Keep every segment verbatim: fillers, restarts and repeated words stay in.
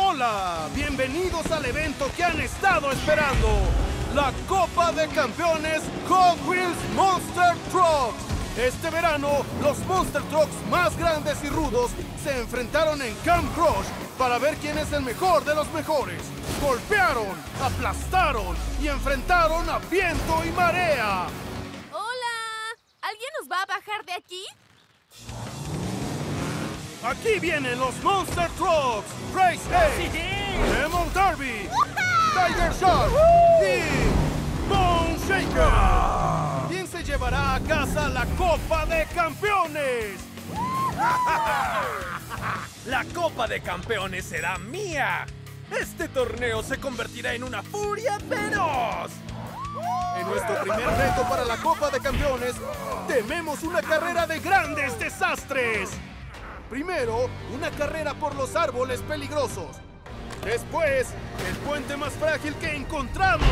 Hola, bienvenidos al evento que han estado esperando. La Copa de Campeones Hot Wheels Monster Trucks. Este verano, los Monster Trucks más grandes y rudos se enfrentaron en Camp Crush para ver quién es el mejor de los mejores. Golpearon, aplastaron y enfrentaron a viento y marea. ¡Hola! ¿Alguien nos va a bajar de aquí? Aquí vienen los Monster Trucks. Race A, Lemon Derby, Tiger Shark y Bone Shaker. ¿Quién se llevará a casa la Copa de Campeones? ¡La Copa de Campeones será mía! Este torneo se convertirá en una furia feroz. En nuestro primer reto para la Copa de Campeones, tememos una carrera de grandes desastres. Primero, una carrera por los árboles peligrosos. Después, el puente más frágil que encontramos.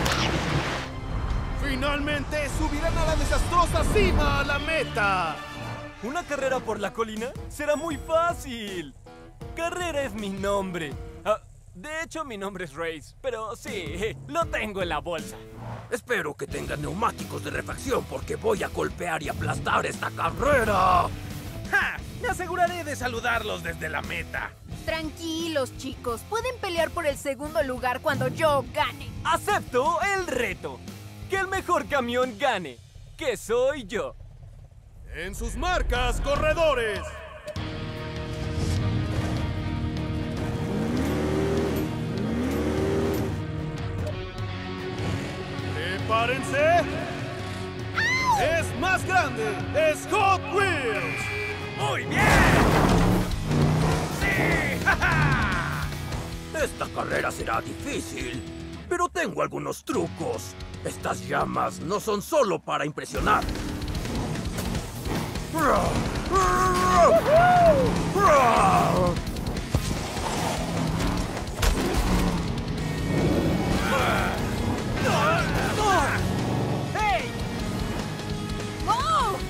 Finalmente, subirán a la desastrosa cima a la meta. ¿Una carrera por la colina? Será muy fácil. Carrera es mi nombre. Ah, de hecho, mi nombre es Race, pero sí, lo tengo en la bolsa. Espero que tengan neumáticos de refacción porque voy a golpear y aplastar esta carrera. ¡Ja! Me aseguraré de saludarlos desde la meta. Tranquilos, chicos. Pueden pelear por el segundo lugar cuando yo gane. Acepto el reto. Que el mejor camión gane. Que soy yo. En sus marcas, corredores. Prepárense. Es más grande. Es Hot Wheels. ¡Muy bien! ¡Sí! ¡Ja, ja! Esta carrera será difícil, pero tengo algunos trucos. Estas llamas no son solo para impresionar. ¡Hey! ¡Wow!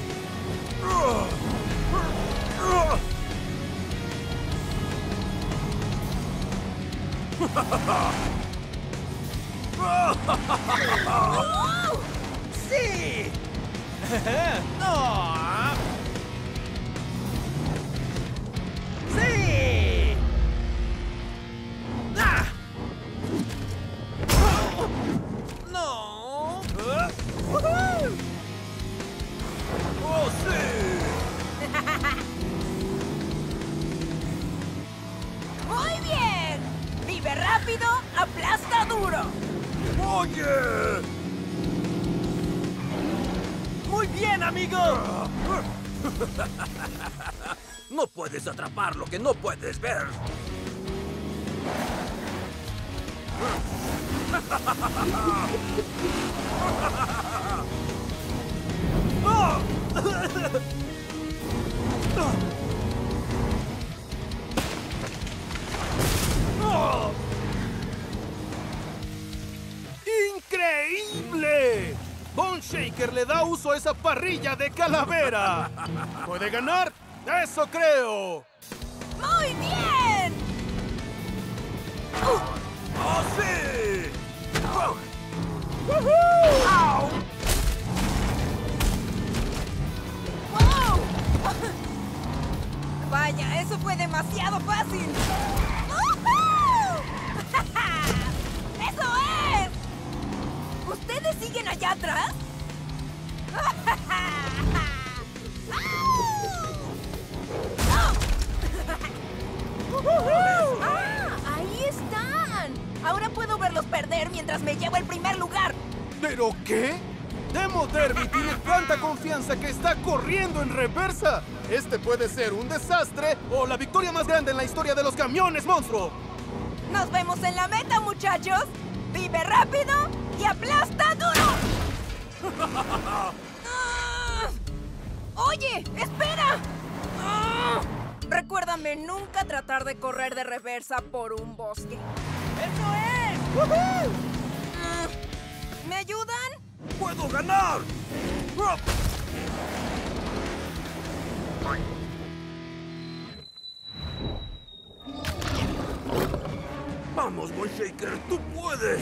¡Sí! ¡No! ¡Sí! ¡Ah! ¡No! ¡Oh, sí! ¡Muy bien! ¡Vive rápido, aplasta duro! ¡Oye! ¡Muy bien, amigo! No puedes atrapar lo que no puedes ver. ¡Increíble! Bone Shaker le da uso a esa parrilla de calavera. ¿Puede ganar? ¡Eso creo! ¡Muy bien! ¡Oh, sí! ¡Au! ¡Wow! Vaya, eso fue demasiado fácil. ¡Uhú! ¡Eso es! ¿Ustedes siguen allá atrás? ¡Ah! ¡Ahí están! Ahora puedo verlos perder mientras me llevo el primer lugar. ¿Pero qué? Demo Derby tiene tanta confianza que está corriendo en reversa. Este puede ser un desastre o la victoria más grande en la historia de los camiones monstruo. Nos vemos en la meta, muchachos. Vive rápido y aplasta duro. ¡Ah! Oye, espera. ¡Ah! Recuérdame nunca tratar de correr de reversa por un bosque. ¡Eso es! ¡Woohoo! ¿Me ayudan? ¡Puedo ganar! Vamos, Bone Shaker, tú puedes.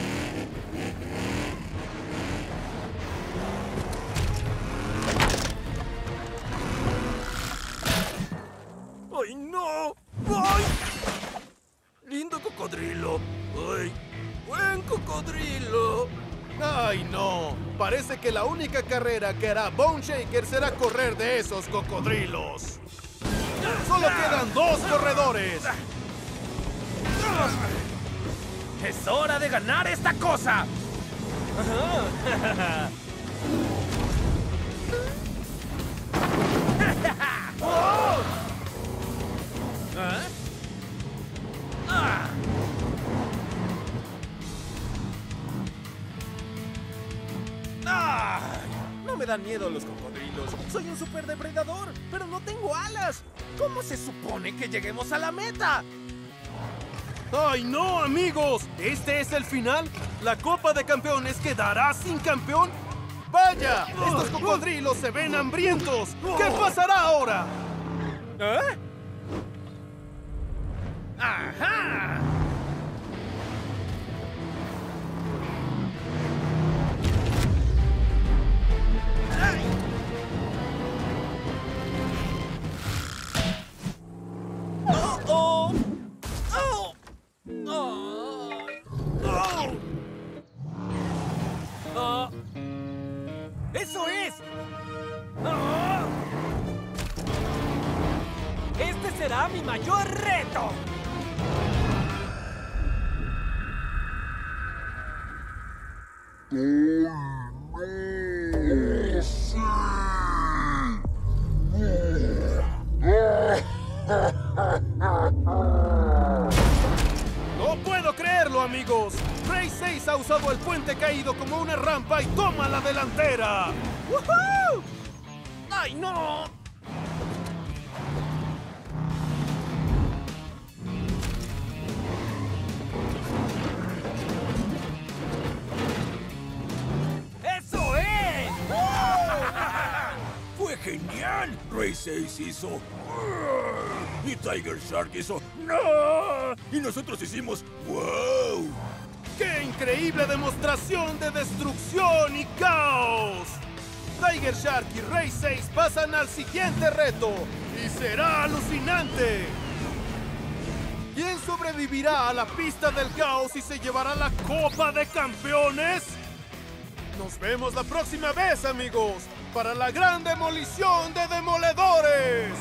¡Ay, no! ¡Ay! Lindo cocodrilo. ¡Ay! ¡Buen cocodrilo! ¡Ay, no! Parece que la única carrera que hará Bone Shaker será correr de esos cocodrilos. Solo quedan dos corredores. ¡Es hora de ganar esta cosa! ¿Ah? ¡Ah! ¡Ah! No me dan miedo los cocodrilos. Soy un superdepredador, pero no tengo alas. ¿Cómo se supone que lleguemos a la meta? ¡Ay, no, amigos! ¿Este es el final? ¿La Copa de Campeones quedará sin campeón? ¡Vaya! ¡Estos cocodrilos se ven hambrientos! ¿Qué pasará ahora? ¿Eh? ¡Ajá! ¡Ay! ¡Oh, oh! ¡Oh! ¡Oh! ¡Oh! ¡Oh! ¡Eso es! ¡Oh! ¡Este será mi mayor reto! ¡No puedo creerlo, amigos! Ray seis ha usado el puente caído como una rampa y toma la delantera. ¡Woohoo! ¡Ay, no! ¡Eso es! ¡Fue genial! Ray seis hizo... Y Tiger Shark hizo... ¡No! Y nosotros hicimos... ¡Wow! ¡Qué increíble demostración de destrucción y caos! Tiger Shark y Ray seis pasan al siguiente reto y será alucinante. ¿Quién sobrevivirá a la pista del caos y se llevará la Copa de Campeones? Nos vemos la próxima vez, amigos, para la gran demolición de demoledores.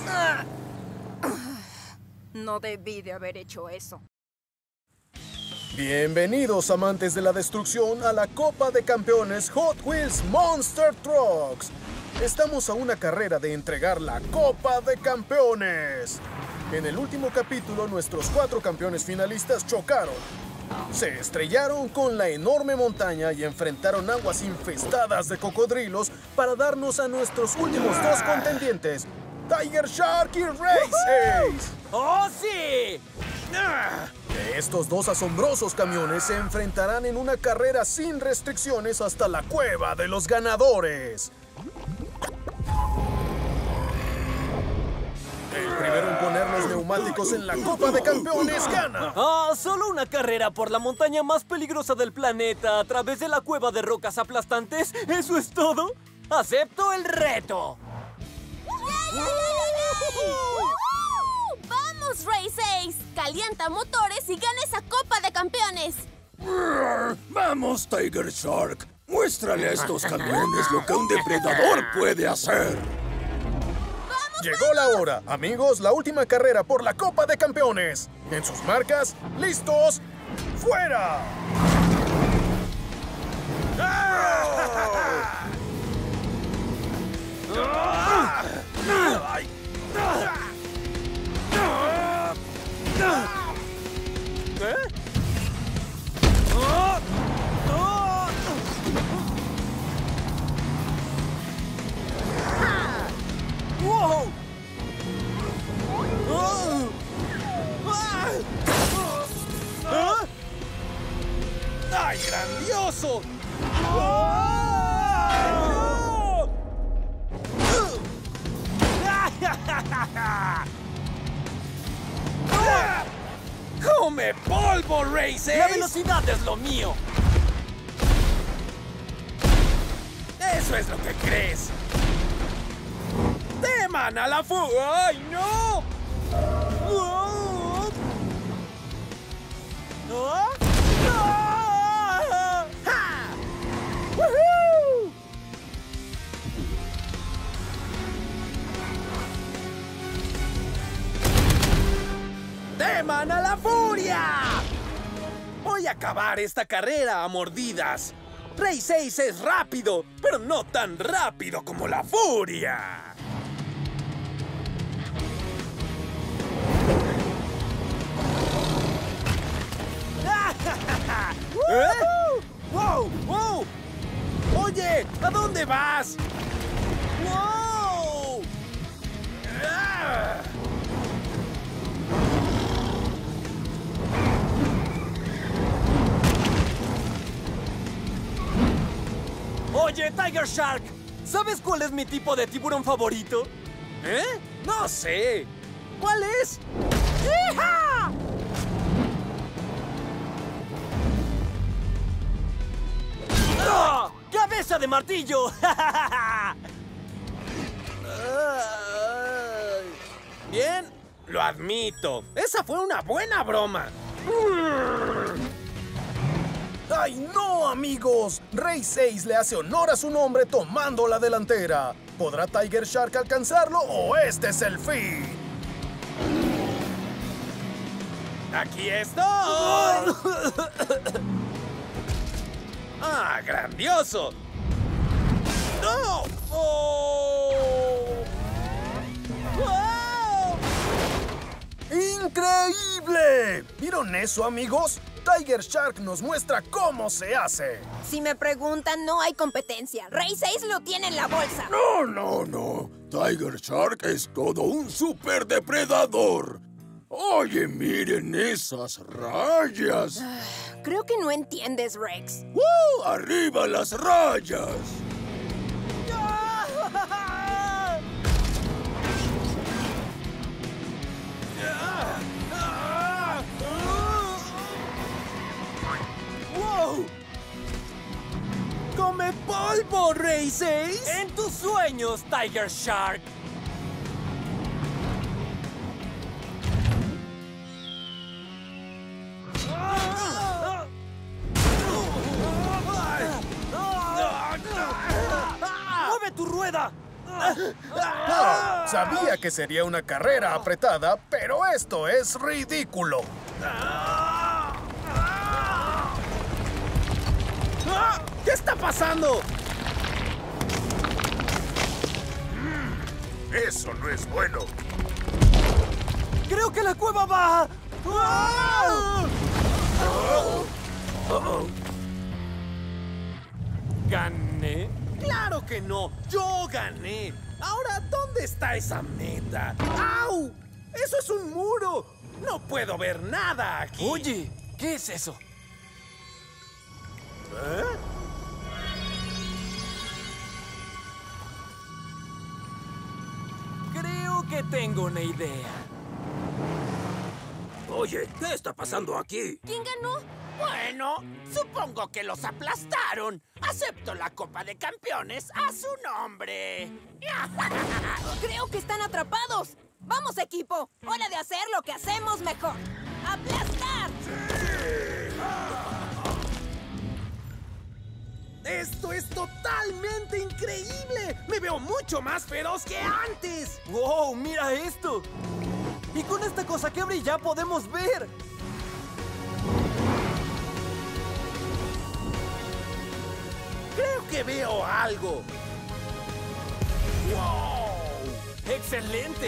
No debí de haber hecho eso. Bienvenidos, amantes de la destrucción, a la Copa de Campeones Hot Wheels Monster Trucks. Estamos a una carrera de entregar la Copa de Campeones. En el último capítulo, nuestros cuatro campeones finalistas chocaron. Se estrellaron con la enorme montaña y enfrentaron aguas infestadas de cocodrilos para darnos a nuestros últimos dos contendientes, Tiger Shark y Ray seis. ¡Oh, sí! Estos dos asombrosos camiones se enfrentarán en una carrera sin restricciones hasta la cueva de los ganadores. El primero en poner los neumáticos en la Copa de Campeones gana. ¡Ah! Solo una carrera por la montaña más peligrosa del planeta a través de la cueva de rocas aplastantes. ¿Eso es todo? ¡Acepto el reto! ¡Vamos, Ray seis! ¡Calienta motores y gana esa Copa de Campeones! ¡Vamos, Tiger Shark! ¡Muéstrale a estos camiones lo que un depredador puede hacer! Llegó la hora, amigos, la última carrera por la Copa de Campeones. En sus marcas, listos, ¡fuera! ¡Wow! ¡Ay, grandioso! ¡Come polvo, Race La Ace! velocidad es lo mío. ¡Eso es lo que crees! ¡Teman a la fu... ¡Ay, no! ¡Ah! ¡Ah! ¡Ja! ¡Woohoo! ¡Teman a la furia! Voy a acabar esta carrera a mordidas. Race Ace es rápido, pero no tan rápido como la furia. ¿Eh? ¡Wow! ¡Wow! Oye, ¿a dónde vas? ¡Wow! ¡Ah! Oye, Tiger Shark, ¿sabes cuál es mi tipo de tiburón favorito? ¿Eh? No sé. ¿Cuál es? ¡Hija! ¡Ah! ¡Cabeza de martillo! Bien, lo admito. Esa fue una buena broma. ¡Ay, no, amigos! Race Ace le hace honor a su nombre tomando la delantera. ¿Podrá Tiger Shark alcanzarlo o este es el fin? ¡Aquí estoy! ¡Ah, grandioso! ¡No! ¡Oh! ¡Wow! ¡Increíble! ¿Vieron eso, amigos? Tiger Shark nos muestra cómo se hace. Si me preguntan, no hay competencia. Race Ace lo tiene en la bolsa. No, no, no. Tiger Shark es todo un superdepredador. Oye, miren esas rayas. Creo que no entiendes, Rex. ¡Woo! ¡Arriba las rayas! ¡Wow! ¡Come polvo, Race Ace! En tus sueños, Tiger Shark. ¡Mueve tu rueda! Ah, sabía que sería una carrera apretada, pero esto es ridículo. ¿Qué está pasando? Eso no es bueno. ¡Creo que la cueva va! ¿Gané? ¡Claro que no! ¡Yo gané! Ahora, ¿dónde está esa meta? ¡Au! ¡Eso es un muro! ¡No puedo ver nada aquí! Oye, ¿qué es eso? ¿Eh? Creo que tengo una idea. Oye, ¿qué está pasando aquí? ¿Quién ganó? Bueno, supongo que los aplastaron. Acepto la Copa de Campeones a su nombre. Creo que están atrapados. ¡Vamos, equipo! ¡Hora de hacer lo que hacemos mejor! ¡Aplastar! ¡Esto es totalmente increíble! ¡Me veo mucho más feroz que antes! ¡Wow! ¡Mira esto! Y con esta cosa que brilla podemos ver. Creo que veo algo. ¡Wow! ¡Excelente!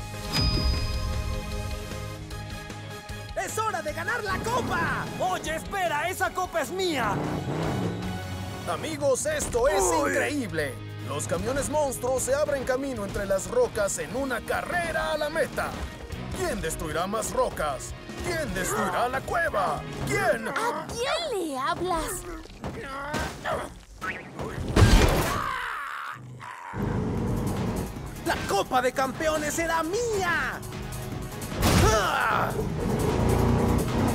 ¡Es hora de ganar la copa! Oye, espera, esa copa es mía. Amigos, esto es Uy. increíble. Los camiones monstruos se abren camino entre las rocas en una carrera a la meta. ¿Quién destruirá más rocas? ¿Quién destruirá la cueva? ¿Quién? ¿A quién le hablas? ¡La Copa de Campeones será mía! ¡Ah!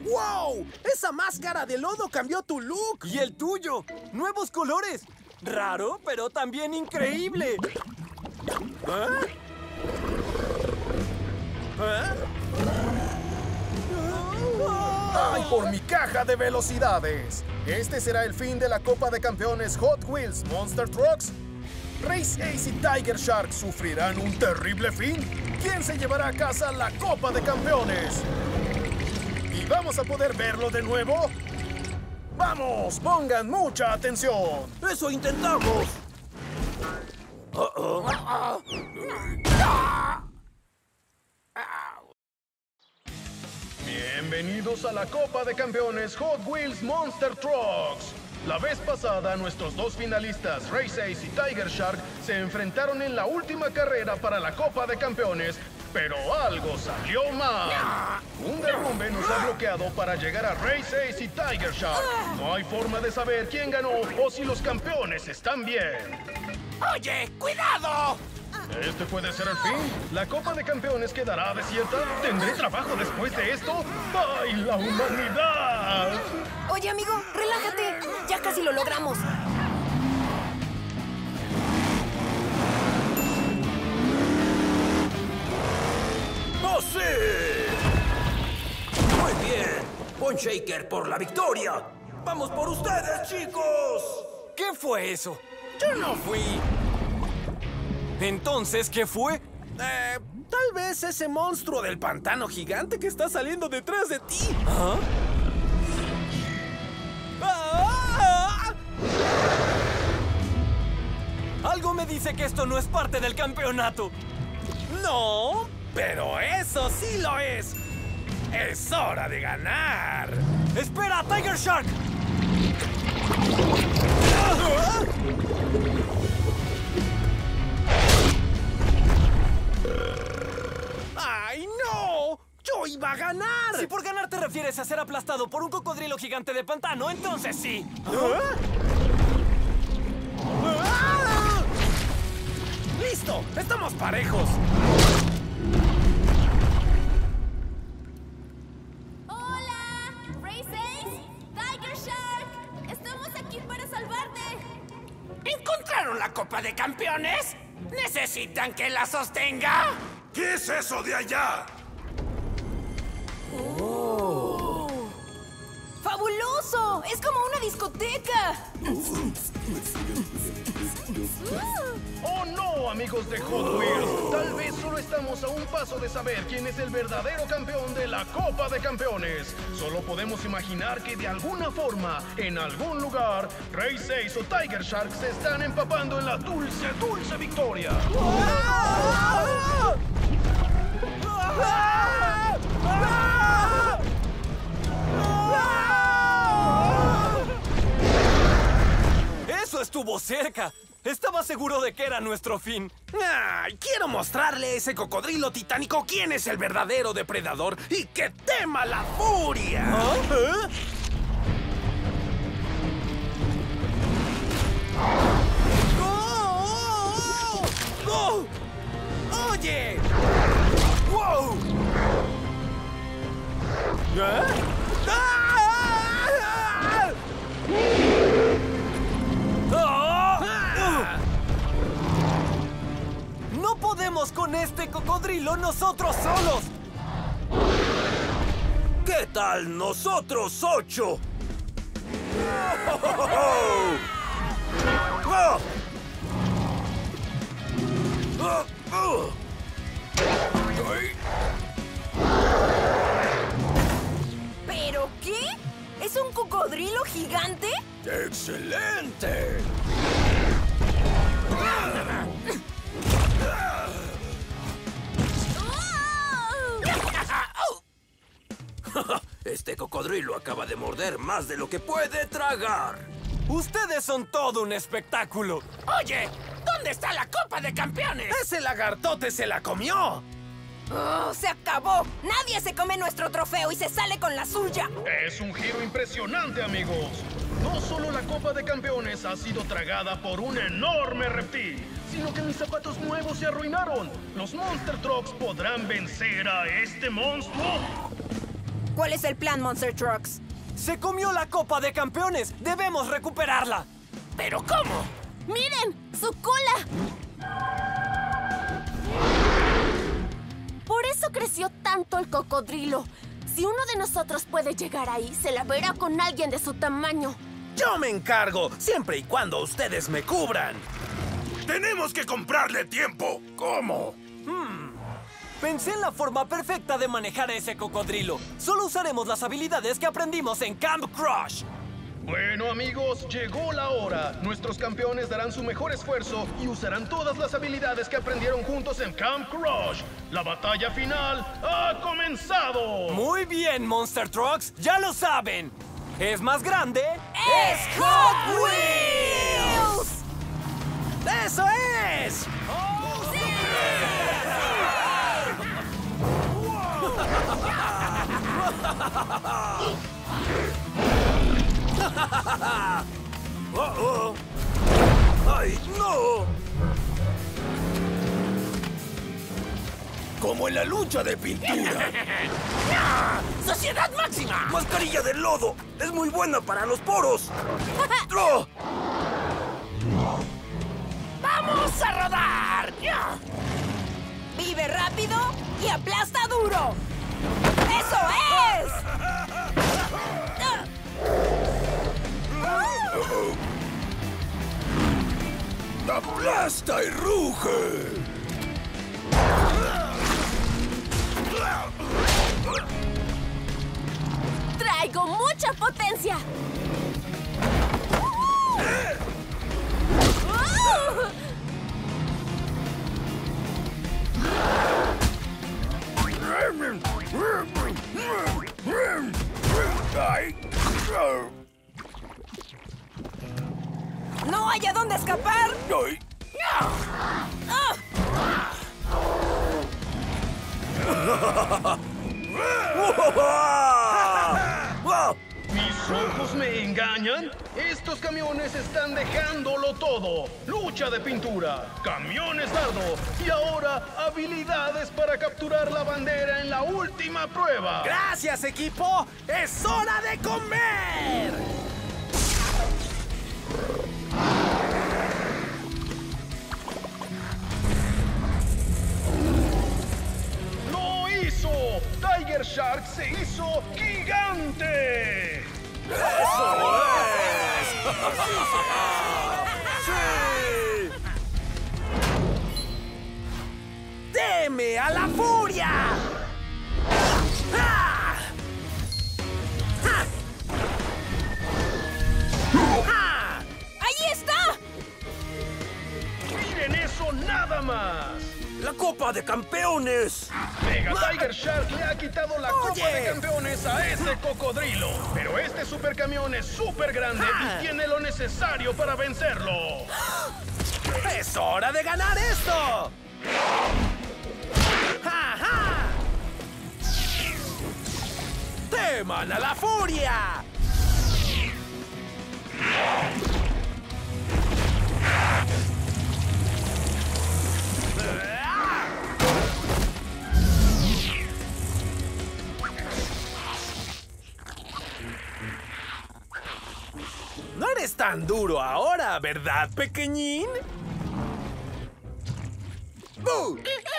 ¡Wow! ¡Esa máscara de lodo cambió tu look! ¡Y el tuyo! ¡Nuevos colores! Raro, pero también increíble. ¿Eh? ¿Eh? ¡Ay, por mi caja de velocidades! Este será el fin de la Copa de Campeones Hot Wheels Monster Trucks. ¿Race Ace y Tiger Shark sufrirán un terrible fin? ¿Quién se llevará a casa la Copa de Campeones? ¿Y vamos a poder verlo de nuevo? ¡Vamos! ¡Pongan mucha atención! ¡Eso intentamos! Uh-oh. Bienvenidos a la Copa de Campeones Hot Wheels Monster Trucks. La vez pasada, nuestros dos finalistas, Race Ace y Tiger Shark, se enfrentaron en la última carrera para la Copa de Campeones, pero algo salió mal. Un derrumbe nos ha bloqueado para llegar a Race Ace y Tiger Shark. No hay forma de saber quién ganó o si los campeones están bien. ¡Oye, cuidado! ¿Este puede ser el fin? ¿La Copa de Campeones quedará desierta? ¿Tendré trabajo después de esto? ¡Ay, la humanidad! Oye, amigo, relájate. Ya casi lo logramos. ¡Oh, sí! Muy bien. Bon Shaker por la victoria. ¡Vamos por ustedes, chicos! ¿Qué fue eso? Yo no fui. Entonces, ¿qué fue? Eh, tal vez ese monstruo del pantano gigante que está saliendo detrás de ti. ¿Ah? ¡Ah! Algo me dice que esto no es parte del campeonato. No, pero eso sí lo es. Es hora de ganar. ¡Espera, Tiger Shark! ¡Ay, no! ¡Yo iba a ganar! Si por ganar te refieres a ser aplastado por un cocodrilo gigante de pantano, entonces sí. ¿Ah? ¡Ah! ¡Listo! ¡Estamos parejos! ¡Hola! ¿Race Ace? ¡Tiger Shark! ¡Estamos aquí para salvarte! ¿Encontraron la Copa de Campeones? ¿Necesitan que la sostenga? ¿Qué es eso de allá? ¡Fabuloso! ¡Es como una discoteca! ¡Oh, no, amigos de Hot Wheels! Tal vez solo estamos a un paso de saber quién es el verdadero campeón de la Copa de Campeones. Solo podemos imaginar que de alguna forma, en algún lugar, Race Ace o Tiger Shark se están empapando en la dulce, dulce victoria. ¡Eso estuvo cerca! Estaba seguro de que era nuestro fin. ¡Ay! Quiero mostrarle a ese cocodrilo titánico quién es el verdadero depredador y que tema la furia. ¿Ah? ¿Eh? ¡Oh! ¡Oh! ¡Oh! ¡Oye! ¡Wow! ¿Eh? ¡Ah! ¡Ah! ¡No podemos con este cocodrilo nosotros solos! ¿Qué tal nosotros ocho? ¿Pero qué? ¿Es un cocodrilo gigante? ¡Excelente! Este cocodrilo acaba de morder más de lo que puede tragar. Ustedes son todo un espectáculo. Oye, ¿dónde está la Copa de Campeones? ¡Ese lagartote se la comió! ¡Oh, se acabó! ¡Nadie se come nuestro trofeo y se sale con la suya! Es un giro impresionante, amigos. No solo la Copa de Campeones ha sido tragada por un enorme reptil, sino que mis zapatos nuevos se arruinaron. ¿Los Monster Trucks podrán vencer a este monstruo? ¿Cuál es el plan, Monster Trucks? ¡Se comió la Copa de Campeones! ¡Debemos recuperarla! ¿Pero cómo? ¡Miren! ¡Su cola! Por eso creció tanto el cocodrilo. Si uno de nosotros puede llegar ahí, se la verá con alguien de su tamaño. Yo me encargo, siempre y cuando ustedes me cubran. ¡Tenemos que comprarle tiempo! ¿Cómo? Pensé en la forma perfecta de manejar a ese cocodrilo. Solo usaremos las habilidades que aprendimos en Camp Crush. Bueno, amigos, llegó la hora. Nuestros campeones darán su mejor esfuerzo y usarán todas las habilidades que aprendieron juntos en Camp Crush. La batalla final ha comenzado. Muy bien, Monster Trucks. Ya lo saben. ¿Es más grande? ¡Es Hot Wheels! ¡Eso es! ¡Oh, oh! ¡Ay, no! Como en la lucha de pintura. ¡Sociedad máxima! ¡Mascarilla de lodo! ¡Es muy buena para los poros! ¡Oh! ¡Vamos a rodar! ¡Vive rápido y aplasta duro! ¡Eso es! ¡Aplasta y ruge! ¡Traigo mucha potencia! ¡Ay! ¡No hay a dónde escapar! ¡Ay! ¿Mis ojos me engañan? Estos camiones están dejándolo todo. Lucha de pintura, camiones dardo y ahora habilidades para capturar la bandera en la última prueba. ¡Gracias, equipo! ¡Es hora de comer! ¡Lo hizo! ¡Tiger Shark se hizo gigante! ¡Eso es! ¡Sí! ¡Teme a la furia! ¡Ah! ¡Ah! ¡Ah! ¡Ahí está! ¡Miren eso nada más! ¡La Copa de Campeones! Mega Tiger Shark le ha quitado la Oye. Copa de Campeones a ese cocodrilo. Pero este supercamión es súper grande Ah. y tiene lo necesario para vencerlo. ¡Es hora de ganar esto! ¡Ja, ja! ¡Teman a la furia! No eres tan duro ahora, ¿verdad, pequeñín? ¡Bu!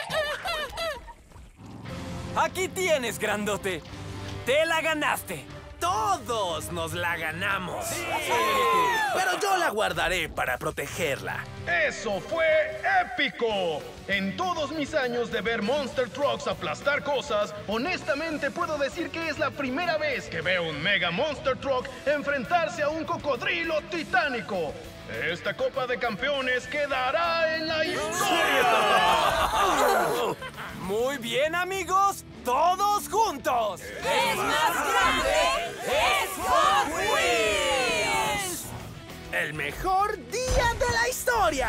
Aquí tienes, grandote. Te la ganaste. Todos nos la ganamos. Pero yo la guardaré para protegerla. ¡Eso fue épico! En todos mis años de ver Monster Trucks aplastar cosas, honestamente puedo decir que es la primera vez que veo un Mega Monster Truck enfrentarse a un cocodrilo titánico. Esta Copa de Campeones quedará en la historia. Muy bien, amigos. Todos juntos. ¡Es más grande! ¡Es Hot Wheels! ¡El mejor día de la historia!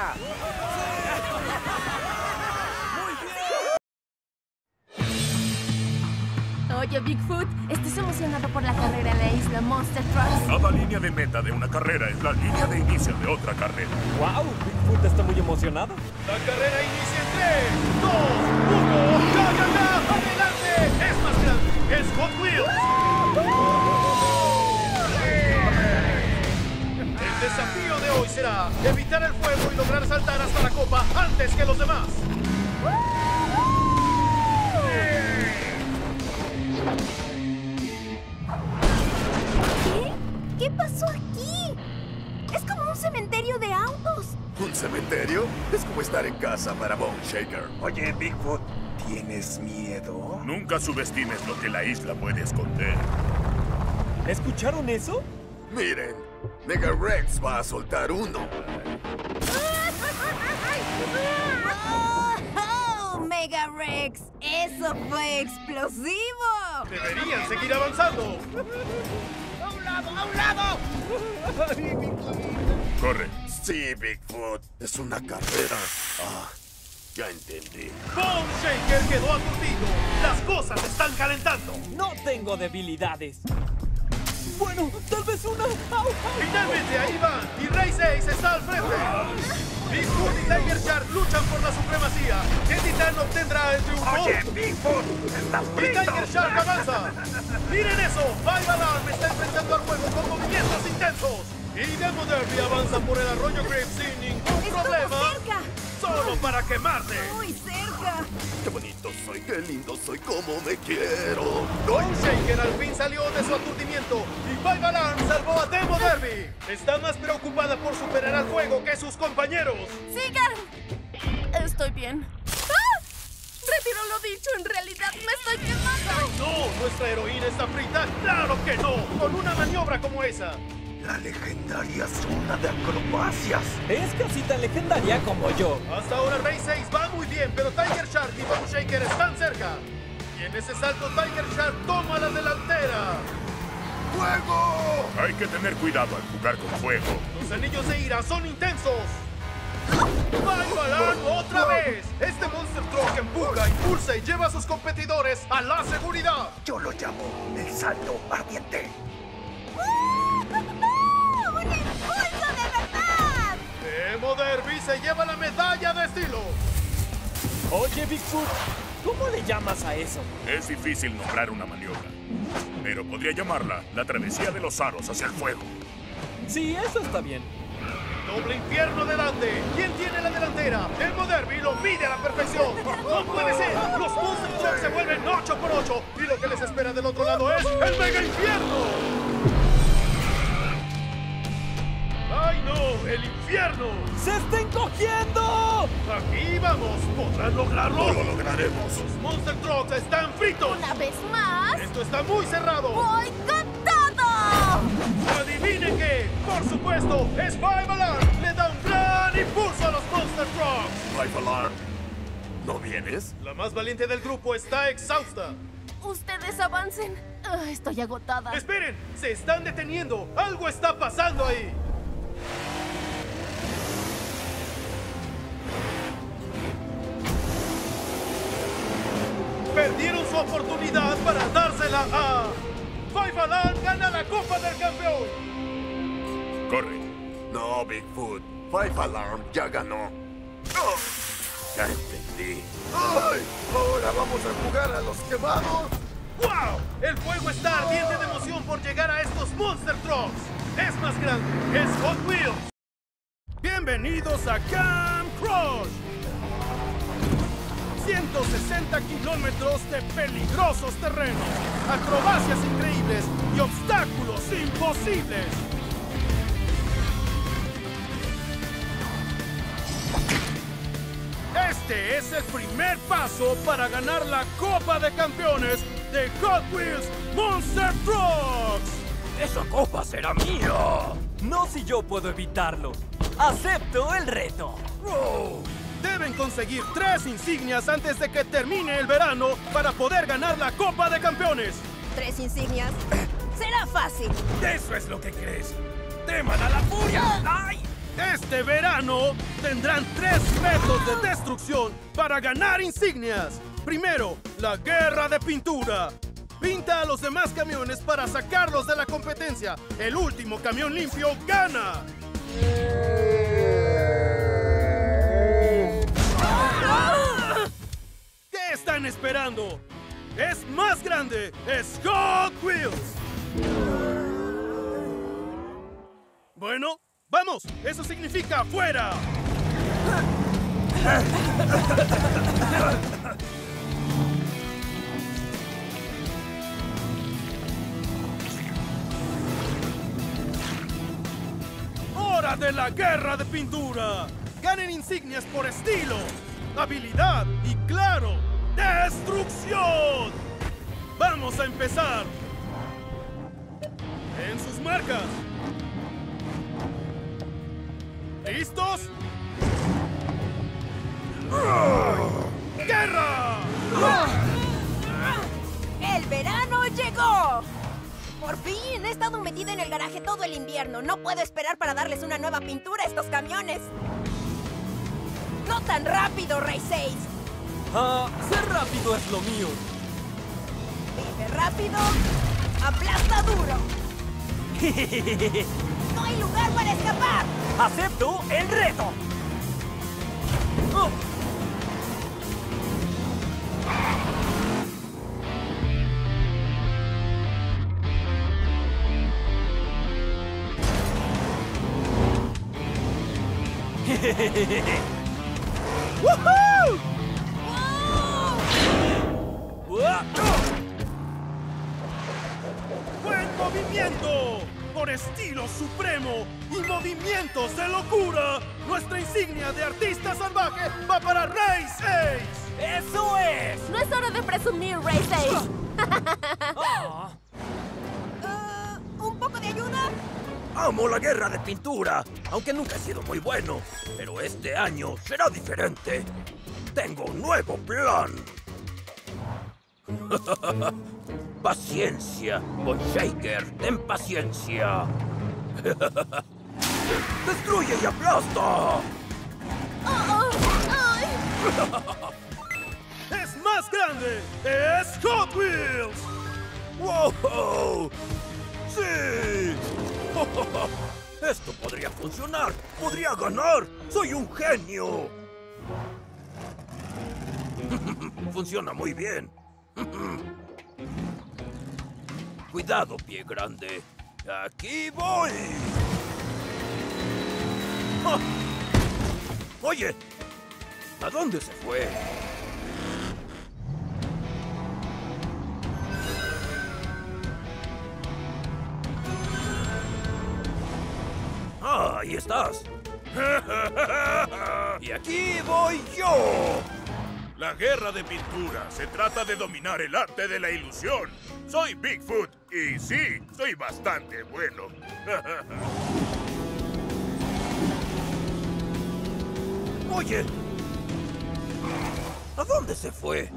Oye, Bigfoot, ¿estás emocionado por la carrera en la isla Monster Trucks? Cada línea de meta de una carrera es la línea de inicio de otra carrera. ¡Wow! Bigfoot está muy emocionado. La carrera inicia en tres, dos, uno. ¡Ya, ya, ya! ¡Adelante! ¡Es más grande! ¡Es Hot Wheels! meta, evitar el fuego y lograr saltar hasta la copa antes que los demás. ¿Qué? ¿Qué pasó aquí? Es como un cementerio de autos. ¿Un cementerio? Es como estar en casa para Bone Shaker. Oye, Bigfoot, ¿tienes miedo? Nunca subestimes lo que la isla puede esconder. ¿Escucharon eso? Miren, Mega Rex va a soltar uno. ¡Oh, Mega Rex! ¡Eso fue explosivo! Deberían seguir avanzando. ¡A un lado, a un lado! Corre. Sí, Bigfoot. Es una carrera. Ah, ya entendí. Bone Shaker quedó aturdido. Las cosas se están calentando. No tengo debilidades. Bueno, tal vez una. ¡Au, au! Finalmente ahí van y Ray seis está al frente. Bigfoot y Tiger Shark luchan por la supremacía. ¿Qué titán obtendrá el triunfo? Oye, Bigfoot, estás Y frito. Tiger Shark avanza. ¡Miren eso! Five Alarm está enfrentando al juego con movimientos intensos. Y Demo Derby avanza por el arroyo Grip sin ningún ¡Estuvo problema. cerca! Solo para quemarse. ¡Muy cerca! Qué bonito soy, qué lindo soy, cómo me quiero. Bone Shaker al fin salió de su aturdimiento y Five Alarm salvó a Demo Derby. Está más preocupada por superar al juego que sus compañeros. ¡Sigan! Estoy bien. ¡Ah! Retiro lo dicho, en realidad me estoy quemando. No, nuestra heroína está frita. ¡Claro que no! Con una maniobra como esa. La legendaria zona de acrobacias. Es casi tan legendaria como yo. Hasta ahora Ray seis va muy bien, pero Tiger Shark y Bone Shaker están cerca. Y en ese salto Tiger Shark toma la delantera. ¡Fuego! Hay que tener cuidado al jugar con fuego. Los anillos de ira son intensos. ¡Five Alarm otra vez! Este Monster Truck empuja, impulsa y lleva a sus competidores a la seguridad. Yo lo llamo el salto ardiente. ¡Un impulso de verdad! Demo Derby se lleva la medalla de estilo. Oye, Bigfoot, ¿cómo le llamas a eso? Es difícil nombrar una maniobra, pero podría llamarla la travesía de los aros hacia el fuego. Sí, eso está bien. Doble infierno delante. ¿Quién tiene la delantera? Demo Derby lo mide a la perfección. ¡No puede ser! Los Monster Trucks se vuelven ocho por ocho y lo que les espera del otro lado es el mega infierno. ¡Ay, no! ¡El infierno! ¡Se está encogiendo! Aquí vamos. ¿Podrán lograrlo? ¡No lo lograremos! Los Monster Trucks están fritos. Una vez más. Esto está muy cerrado. ¡Voy con todo! ¡Adivinen qué! ¡Por supuesto! ¡Es Five Alarm! ¡Le da un gran impulso a los Monster Trucks! Five Alarm, ¿no vienes? La más valiente del grupo está exhausta. Ustedes avancen. Ah, estoy agotada. ¡Esperen! ¡Se están deteniendo! ¡Algo está pasando ahí! Perdieron su oportunidad para dársela a... Five Alarm gana la Copa del Campeón. Corre. No, Bigfoot. Five Alarm ya ganó. ¡Oh! Ya entendí. ¡Ay! ¿Ahora vamos a jugar a los quemados? ¡Wow! El fuego está ardiente de emoción por llegar a estos Monster Trucks. Es más grande, es Hot Wheels. Bienvenidos a Camp Crush. ciento sesenta kilómetros de peligrosos terrenos, acrobacias increíbles y obstáculos imposibles. Este es el primer paso para ganar la Copa de Campeones de Hot Wheels Monster Trucks. ¡Esa copa será mía! No si yo puedo evitarlo. ¡Acepto el reto! Oh, deben conseguir tres insignias antes de que termine el verano para poder ganar la Copa de Campeones. Tres insignias. Será fácil. Eso es lo que crees. ¡Teman a la furia! ¡Ay! Este verano tendrán tres retos de destrucción para ganar insignias. Primero, la guerra de pintura. Pinta a los demás camiones para sacarlos de la competencia. El último camión limpio gana. ¿Qué están esperando? ¡Es más grande! ¡Es Hot Wheels! Bueno, ¡Vamos! ¡Eso significa fuera! ¡Hora de la guerra de pintura! Ganen insignias por estilo, habilidad y, claro, destrucción. ¡Vamos a empezar! En sus marcas. ¿Listos? ¡Guerra! ¡El verano llegó! Por fin, he estado metida en el garaje todo el invierno. No puedo esperar para darles una nueva pintura a estos camiones. ¡No tan rápido, Rey seis! Ah, ser rápido es lo mío. Vive rápido, aplasta duro. ¡No hay lugar para escapar! ¡Acepto el reto! Oh. ¡Woohoo! ¡Buen movimiento! Por estilo supremo y movimientos de locura, nuestra insignia de artista salvaje va para Rey seis. ¡Eso es! No es hora de presumir, Rey seis. Oh. Uh, ¿Un poco de ayuda? Amo la guerra de pintura, aunque nunca he sido muy bueno. Pero este año será diferente. Tengo un nuevo plan. Paciencia, Von Shaker, ten paciencia. ¡Destruye y aplasta! Oh, oh, ay. ¡Es más grande! ¡Es Hot Wheels! ¡Wow! ¡Sí! Esto podría funcionar. ¡Podría ganar! ¡Soy un genio! Funciona muy bien. Cuidado, pie grande. ¡Aquí voy! ¡Ah! Oye, ¿a dónde se fue? ¡Ah, ahí estás! ¡Y aquí voy yo! La guerra de pintura se trata de dominar el arte de la ilusión. Soy Bigfoot y sí, soy bastante bueno. Oye, ¿a dónde se fue?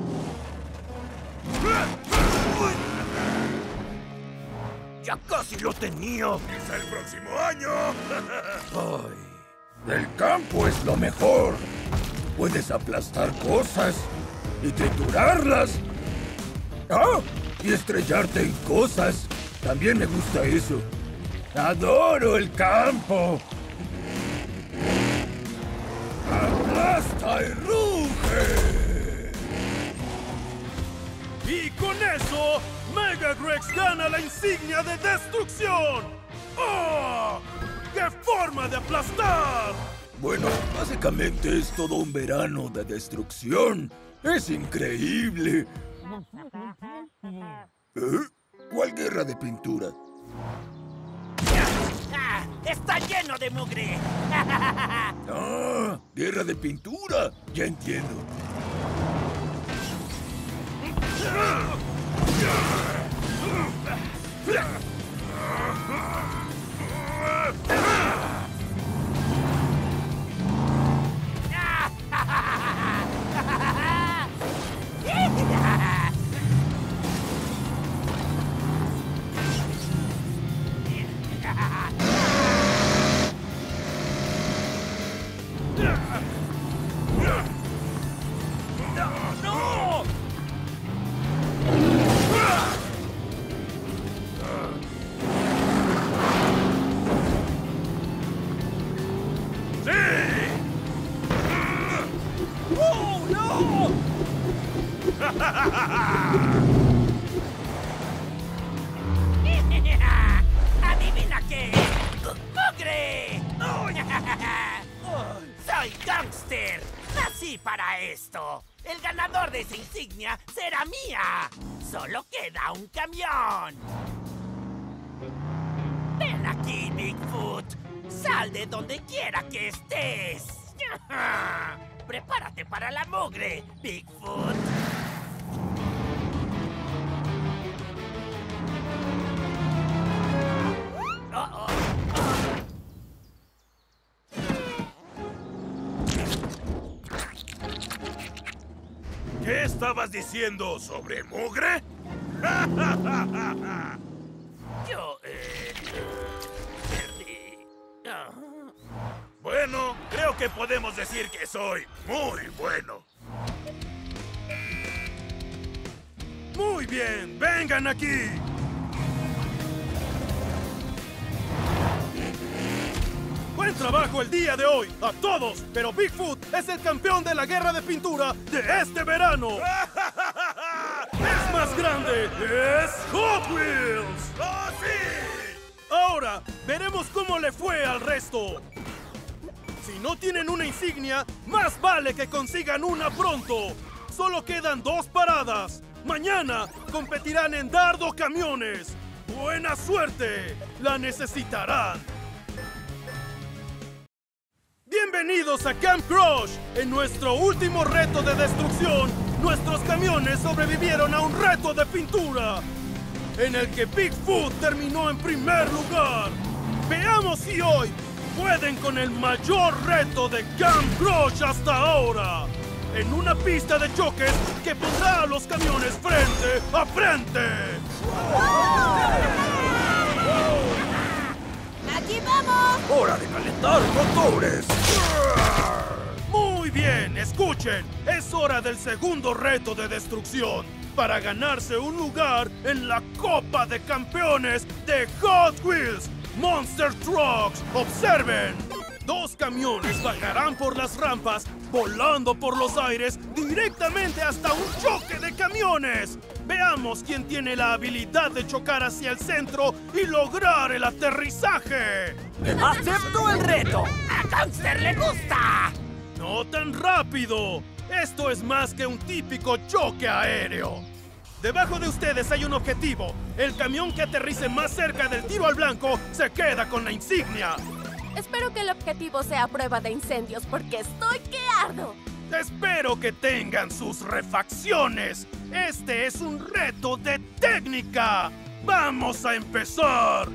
¡Ya casi lo tenía! ¡Quizá el próximo año! ¡Ay! El campo es lo mejor. Puedes aplastar cosas y triturarlas. ¡Ah! Y estrellarte en cosas. También me gusta eso. ¡Adoro el campo! ¡Aplasta y ruge! Y con eso, Mega Grex gana la insignia de destrucción. ¡Oh! ¡Qué forma de aplastar! Bueno, básicamente es todo un verano de destrucción. ¡Es increíble! ¿Eh? ¿Cuál guerra de pintura? ¡Ah! ¡Está lleno de mugre! ¡Ah! ¡Guerra de pintura! Ya entiendo. nací para esto. El ganador de esa insignia será mía. Solo queda un camión. Ven aquí, Bigfoot. Sal de donde quiera que estés. Prepárate para la mugre, Bigfoot. Oh, oh, oh. ¿Qué estabas diciendo sobre mugre? Yo, eh... perdí. Ah. Bueno, creo que podemos decir que soy muy bueno. Muy bien, vengan aquí. Buen trabajo el día de hoy, a todos, pero Bigfoot es el campeón de la guerra de pintura de este verano. ¡Es más grande! ¡Es Hot Wheels! ¡Oh, sí! Ahora, veremos cómo le fue al resto. Si no tienen una insignia, más vale que consigan una pronto. Solo quedan dos paradas. Mañana competirán en dardo camiones. ¡Buena suerte! La necesitarán. Bienvenidos a Camp Crush. En nuestro último reto de destrucción, nuestros camiones sobrevivieron a un reto de pintura, en el que Bigfoot terminó en primer lugar. Veamos si hoy pueden con el mayor reto de Camp Crush hasta ahora, en una pista de choques que pondrá a los camiones frente a frente. ¡Aquí vamos! ¡Hora de calentar motores! Muy bien, escuchen. Es hora del segundo reto de destrucción para ganarse un lugar en la Copa de Campeones de Hot Wheels Monster Trucks. Observen. Dos camiones bajarán por las rampas, volando por los aires directamente hasta un choque de camiones. Veamos quién tiene la habilidad de chocar hacia el centro y lograr el aterrizaje. ¡Acepto el reto! ¡A Gangster le gusta! ¡No tan rápido! Esto es más que un típico choque aéreo. Debajo de ustedes hay un objetivo. El camión que aterrice más cerca del tiro al blanco se queda con la insignia. Espero que el objetivo sea prueba de incendios, porque estoy que ardo. Espero que tengan sus refacciones. Este es un reto de técnica. ¡Vamos a empezar!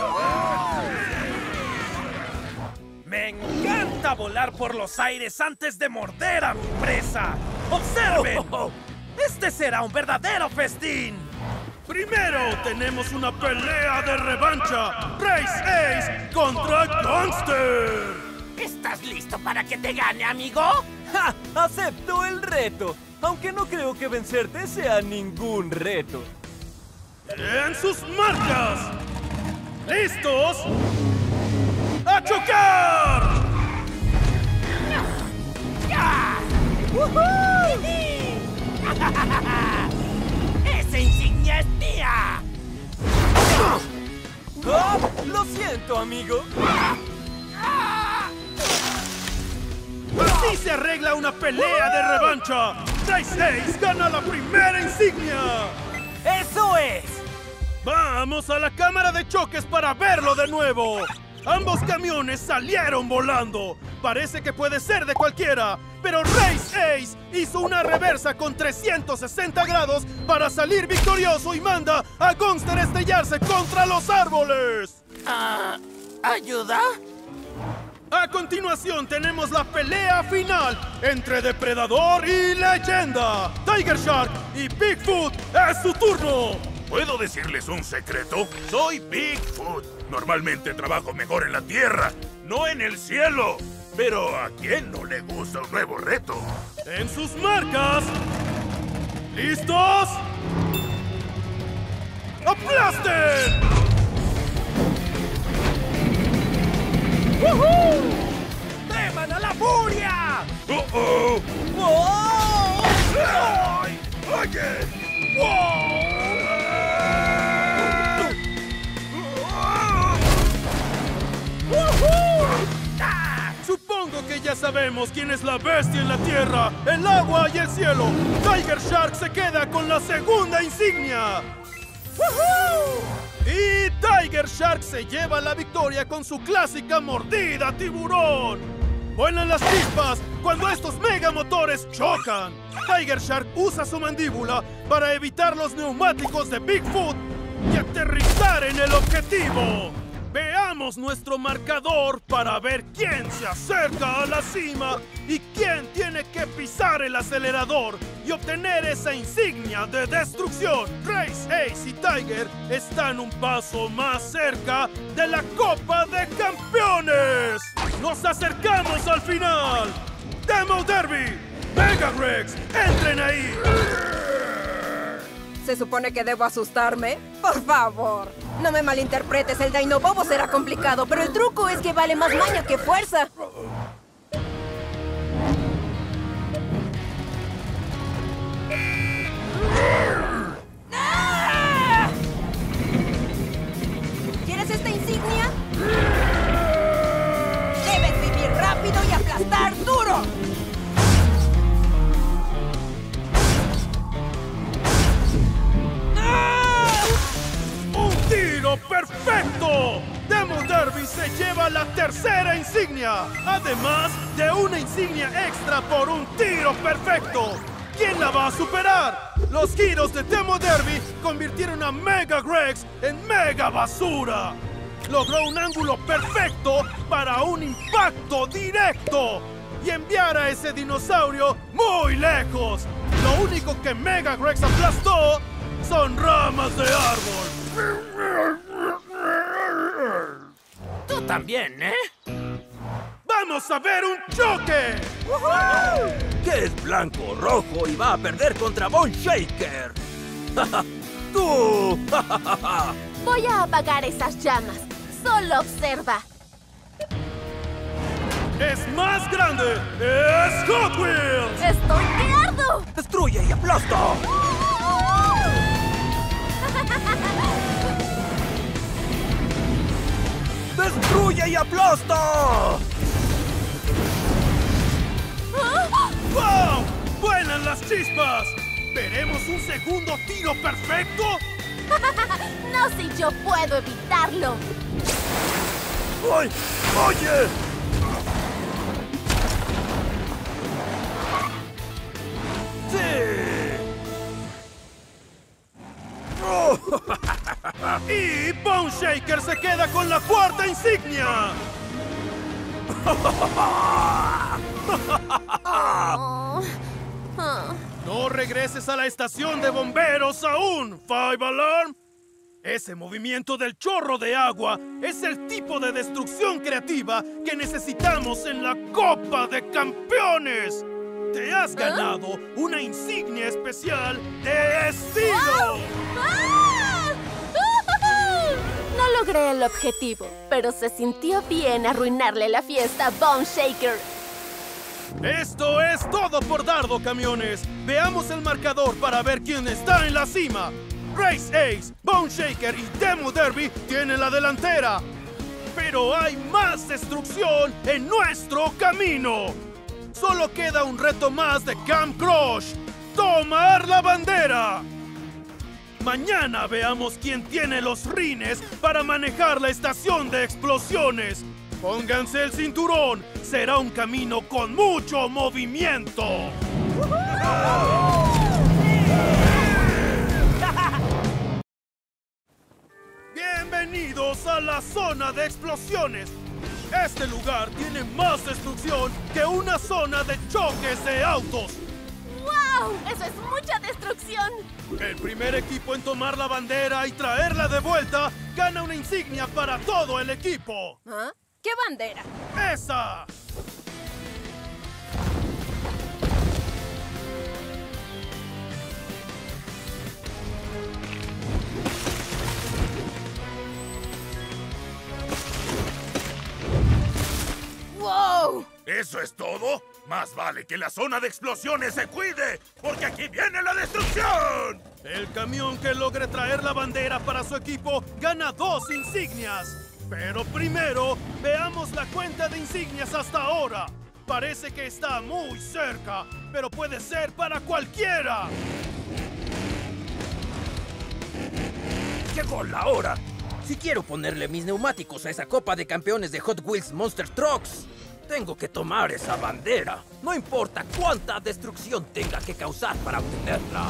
Me encanta volar por los aires antes de morder a mi presa. ¡Observen! Este será un verdadero festín. Primero tenemos una pelea de revancha. Race Ace contra Gangster. ¿Estás listo para que te gane, amigo? ¡Ja! ¡Acepto el reto! Aunque no creo que vencerte sea ningún reto. En sus marcas. ¿Listos? ¡A chocar! ¡Esa insignia es mía! ¡Oh! ¡Lo siento, amigo! Así se arregla una pelea de revancha. Race Ace gana la primera insignia. ¡Eso es! Vamos a la cámara de choques para verlo de nuevo. Ambos camiones salieron volando. Parece que puede ser de cualquiera, pero Race Ace hizo una reversa con trescientos sesenta grados para salir victorioso y manda a Gangster a estrellarse contra los árboles. Ah, ¿ayuda? A continuación tenemos la pelea final entre Depredador y Leyenda. Tiger Shark y Bigfoot, es su turno. ¿Puedo decirles un secreto? Soy Bigfoot. Normalmente trabajo mejor en la tierra, no en el cielo. Pero ¿a quién no le gusta un nuevo reto? En sus marcas. ¿Listos? ¡Aplasten! ¡Woohoo! ¡Teman a la furia! ¡Oh, oh! ¡Oh! ¡Ay! ¡Oye! ¡Wow! Supongo que ya sabemos quién es la bestia en la tierra, el agua y el cielo. Tiger Shark se queda con la segunda insignia. ¡Woohoo! Y Tiger Shark se lleva la victoria con su clásica mordida tiburón. Vuelan las chispas cuando estos megamotores chocan. Tiger Shark usa su mandíbula para evitar los neumáticos de Bigfoot y aterrizar en el objetivo. Veamos nuestro marcador para ver quién se acerca a la cima y quién tiene que pisar el acelerador y obtener esa insignia de destrucción. Race, Ace y Tiger están un paso más cerca de la Copa de Campeones. ¡Nos acercamos al final! ¡Demo Derby! ¡Mega Rex! ¡Entren ahí! ¿Se supone que debo asustarme? Por favor, no me malinterpretes, el Dino Bobo será complicado, pero el truco es que vale más maña que fuerza. ¡Ah! ¿Quieres esta insignia? Debes vivir rápido y aplastar duro. ¡Tiro perfecto! Demo Derby se lleva la tercera insignia, además de una insignia extra por un tiro perfecto. ¿Quién la va a superar? Los giros de Demo Derby convirtieron a Mega Rex en Mega Basura. Logró un ángulo perfecto para un impacto directo y enviar a ese dinosaurio muy lejos. Lo único que Mega Rex aplastó son ramas de árbol. Tú también, ¿eh? ¡Vamos a ver un choque! ¡Woohoo! Que es blanco, rojo y va a perder contra Bone Shaker. ¡Tú! Voy a apagar esas llamas. Solo observa. ¡Es más grande! ¡Es Hot Wheels! ¡Estoy que ardo! ¡Destruye y aplasta! ¡Destruye y aplasta! ¡Wow! ¡Vuelan las chispas! ¿Veremos un segundo tiro perfecto? No si yo puedo evitarlo. ¡Ay! ¡Oye! Y Bone Shaker se queda con la cuarta insignia. Oh. Oh. No regreses a la estación de bomberos aún, Five Alarm. Ese movimiento del chorro de agua es el tipo de destrucción creativa que necesitamos en la Copa de Campeones. Te has ganado ¿Ah? una insignia especial de estilo. ¡Ah! No logré el objetivo, pero se sintió bien arruinarle la fiesta a Bone Shaker. Esto es todo por Dardo, camiones. Veamos el marcador para ver quién está en la cima. Race Ace, Bone Shaker y Demo Derby tienen la delantera. Pero hay más destrucción en nuestro camino. Solo queda un reto más de Camp Crush. ¡Tomar la bandera! Mañana veamos quién tiene los rines para manejar la estación de explosiones. Pónganse el cinturón. Será un camino con mucho movimiento. Bienvenidos a la zona de explosiones. Este lugar tiene más destrucción que una zona de choques de autos. ¡Wow! ¡Eso es mucha destrucción! El primer equipo en tomar la bandera y traerla de vuelta gana una insignia para todo el equipo. ¿Ah? ¿Qué bandera? ¡Esa! ¡Wow! ¿Eso es todo? Más vale que la zona de explosiones se cuide, porque aquí viene la destrucción. El camión que logre traer la bandera para su equipo gana dos insignias. Pero primero, veamos la cuenta de insignias hasta ahora. Parece que está muy cerca, pero puede ser para cualquiera. Llegó la hora. Si quiero ponerle mis neumáticos a esa Copa de Campeones de Hot Wheels Monster Trucks, tengo que tomar esa bandera. No importa cuánta destrucción tenga que causar para obtenerla.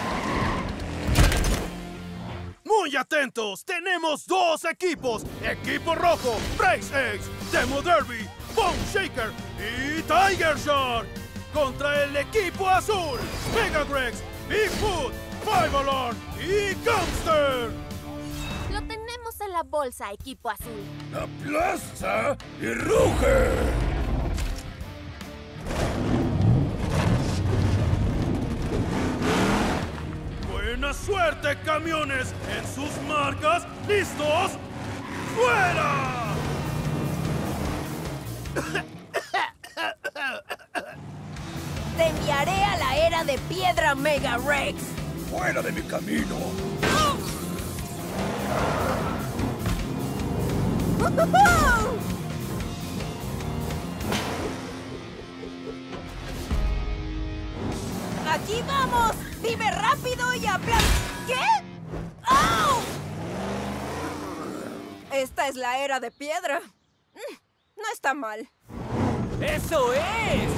Muy atentos, tenemos dos equipos. Equipo rojo, Race X, Demo Derby, Bone Shaker y Tiger Shark. Contra el equipo azul, Mega Grex, Bigfoot, Five Alarm y Gangster. Lo tenemos en la bolsa, equipo azul. ¡Aplasta y ruge! ¡Buena suerte, camiones! En sus marcas, ¿listos? ¡Fuera! Te enviaré a la era de piedra, Mega Rex. ¡Fuera de mi camino! ¡Aquí vamos! ¡Vive rápido y aplasta! ¿Qué? ¡Oh! Esta es la era de piedra. No está mal. ¡Eso es!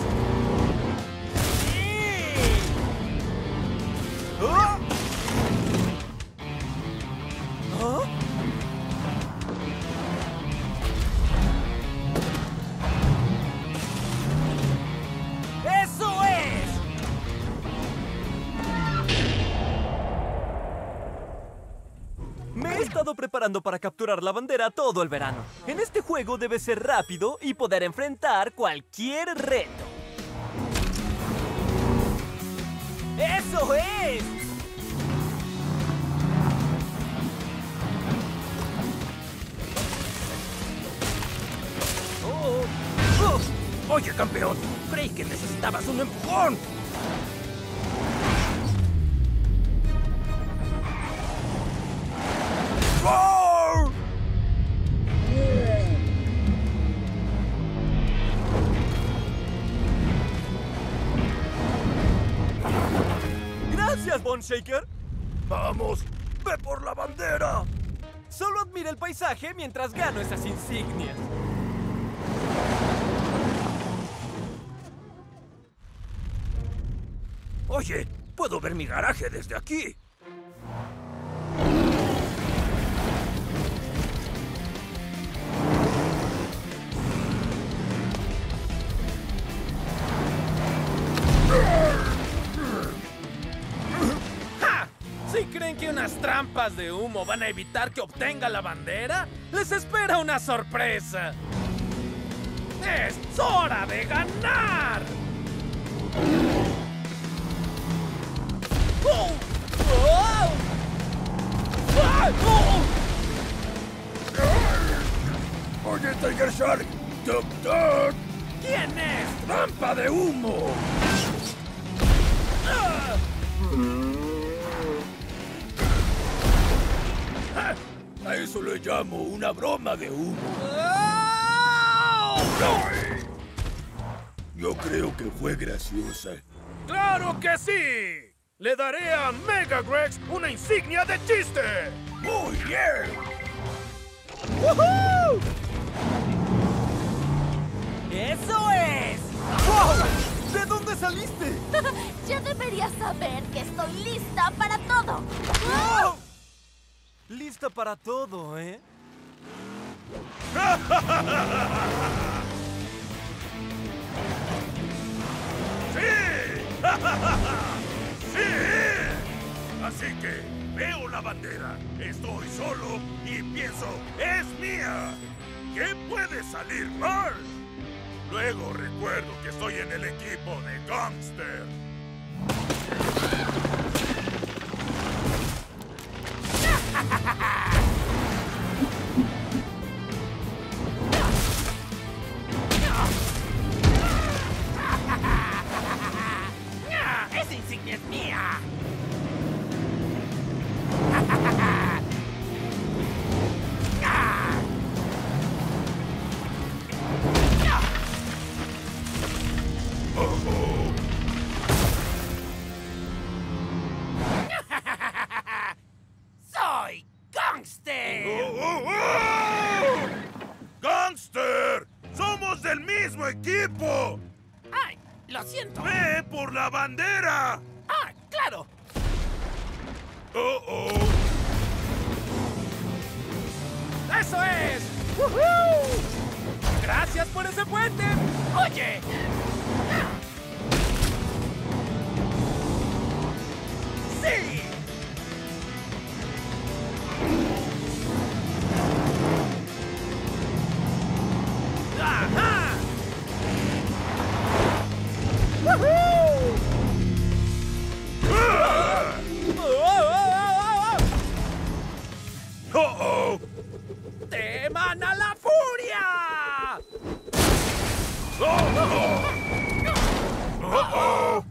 ¡Sí! ¿Oh? ¿Oh? ¡Eso es! Me he estado preparando para capturar la bandera todo el verano. En este juego debes ser rápido y poder enfrentar cualquier reto. ¡Eso es! Oh. Oh. Oye, campeón, creí que necesitabas un empujón. ¡Oh! ¡Gracias, Bone Shaker! ¡Vamos! ¡Ve por la bandera! Solo admira el paisaje mientras gano esas insignias. Oye, puedo ver mi garaje desde aquí. ¡Ja! ¿Si creen que unas trampas de humo van a evitar que obtenga la bandera? ¡Les espera una sorpresa! ¡Es hora de ganar! ¡Oh! ¡Oh! ¡Ah! ¡Oh! ¡Oye, Tiger Shark! ¡Duck, duck! ¿Quién es? ¡Trampa de humo! ¡Ah! A eso le llamo una broma de humo. ¡Oh! Yo creo que fue graciosa. ¡Claro que sí! Le daré a Mega Grex una insignia de chiste. ¡Muy bien! ¡Woohoo! ¡Eso es! ¡Wow! ¿De dónde saliste? Ya deberías saber que estoy lista para todo. ¡Oh! Lista para todo, ¿eh? ¡Sí! ¡Sí! Así que veo la bandera, estoy solo y pienso, ¡es mía! ¿Qué puede salir mal? Luego recuerdo que estoy en el equipo de Gangster. ¡Esa insignia es mía! equipo! ¡Ay! Lo siento. ¡Ve por la bandera! ¡Ah, claro! ¡Oh, oh! ¡Eso es! ¡Woohoo! ¡Gracias por ese puente! ¡Oye! ¡Sí! ¡Ajá! ¡Woohoo! ¡Ah! ¡Oh, oh, oh, oh, ¡Oh, oh! oh! ¡Te emana la furia! ¡Oh, oh! ¡Oh, oh!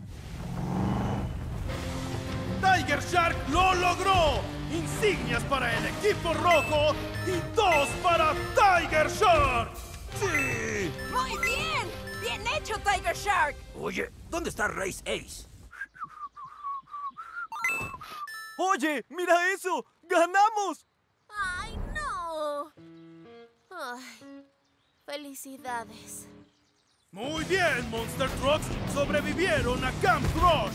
Tiger Shark lo logró. Insignias para el equipo rojo y dos para Tiger Shark. ¡Sí! ¡Muy bien! ¡Bien hecho, Tiger Shark! Oye, ¿dónde está Race Ace? ¡Oye! ¡Mira eso! ¡Ganamos! ¡Ay, no! Ay, felicidades. Muy bien, Monster Trucks. Sobrevivieron a Camp Crush.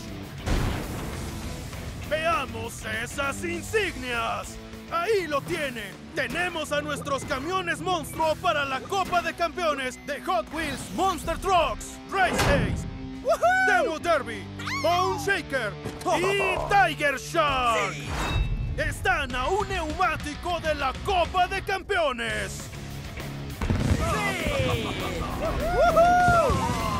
Veamos esas insignias. Ahí lo tienen. Tenemos a nuestros camiones monstruo para la Copa de Campeones de Hot Wheels Monster Trucks, Race Ace, Demo Derby, Bone Shaker y Tiger Shark. Sí. Están a un neumático de la Copa de Campeones. ¡Sí! ¡Woohoo!